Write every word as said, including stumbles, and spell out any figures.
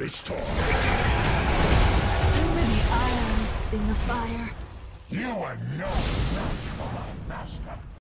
be stormed. Too many irons in the fire. You are no match for my master.